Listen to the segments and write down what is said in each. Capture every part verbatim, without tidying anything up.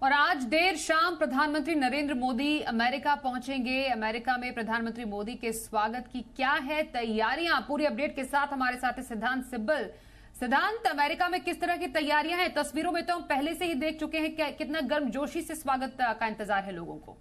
और आज देर शाम प्रधानमंत्री नरेंद्र मोदी अमेरिका पहुंचेंगे। अमेरिका में प्रधानमंत्री मोदी के स्वागत की क्या है तैयारियां, पूरी अपडेट के साथ हमारे साथ है सिद्धांत सिब्बल। सिद्धांत, अमेरिका में किस तरह की तैयारियां हैं? तस्वीरों में तो हम पहले से ही देख चुके हैं, क्या कितना गर्मजोशी से स्वागत का इंतजार है लोगों को?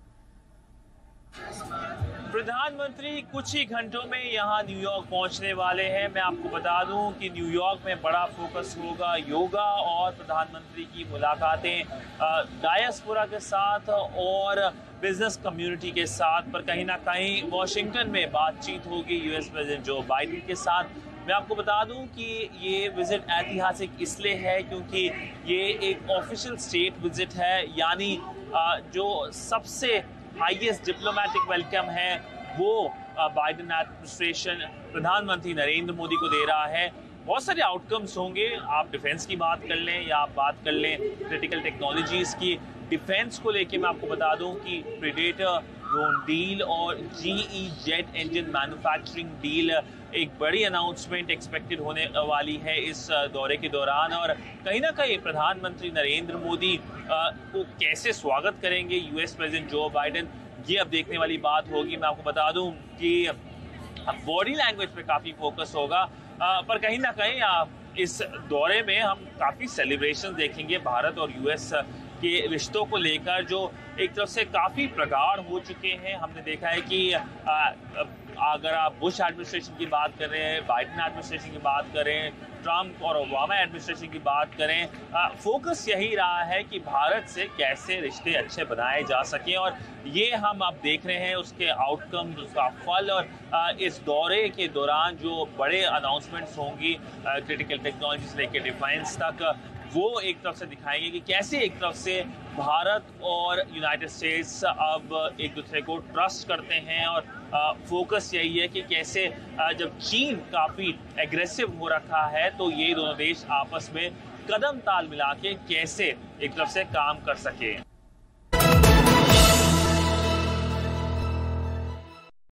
प्रधानमंत्री कुछ ही घंटों में यहां न्यूयॉर्क पहुंचने वाले हैं। मैं आपको बता दूं कि न्यूयॉर्क में बड़ा फोकस होगा योगा और प्रधानमंत्री की मुलाकातें डायस्पोरा के साथ और बिजनेस कम्युनिटी के साथ, पर कहीं ना कहीं वॉशिंगटन में बातचीत होगी यूएस प्रेसिडेंट जो बाइडेन के साथ। मैं आपको बता दूं कि ये विजिट ऐतिहासिक इसलिए है क्योंकि ये एक ऑफिशियल स्टेट विजिट है, यानी जो सबसे हाईएस्ट डिप्लोमेटिक वेलकम है वो बाइडेन एडमिनिस्ट्रेशन प्रधानमंत्री नरेंद्र मोदी को दे रहा है। बहुत सारे आउटकम्स होंगे, आप डिफेंस की बात कर लें या आप बात कर लें क्रिटिकल टेक्नोलॉजीज की। डिफेंस को लेके मैं आपको बता दूं कि प्रेडेटर ड्रोन डील और GE jet engine manufacturing deal, एक बड़ी अनाउंसमेंट एक्सपेक्टेड होने वाली है इस दौरे के दौरान। और कहीं ना कहीं प्रधानमंत्री नरेंद्र मोदी को कैसे स्वागत करेंगे यूएस प्रेसिडेंट जो बाइडेन, ये अब देखने वाली बात होगी। मैं आपको बता दूं कि बॉडी लैंग्वेज पे काफ़ी फोकस होगा, पर कहीं ना कहीं इस दौरे में हम काफ़ी सेलिब्रेशन देखेंगे भारत और यूएस के रिश्तों को लेकर, जो एक तरफ से काफ़ी प्रगाढ़ हो चुके हैं। हमने देखा है कि आ, अगर आप बुश एडमिनिस्ट्रेशन की बात कर रहे हैं, बाइडेन एडमिनिस्ट्रेशन की बात करें, ट्रंप और ओबामा एडमिनिस्ट्रेशन की बात करें, आ, फोकस यही रहा है कि भारत से कैसे रिश्ते अच्छे बनाए जा सकें। और ये हम अब देख रहे हैं उसके आउटकम, उसका फल। और आ, इस दौरे के दौरान जो बड़े अनाउंसमेंट्स होंगी क्रिटिकल टेक्नोलॉजी से लेकर डिफेंस तक, वो एक तरफ से दिखाएंगे कि कैसे एक तरफ से भारत और यूनाइटेड स्टेट्स अब एक दूसरे को ट्रस्ट करते हैं। और आ, फोकस यही है कि कैसे आ, जब चीन काफ़ी एग्रेसिव हो रखा है तो ये दोनों देश आपस में कदम ताल मिला के कैसे एक तरफ से काम कर सके।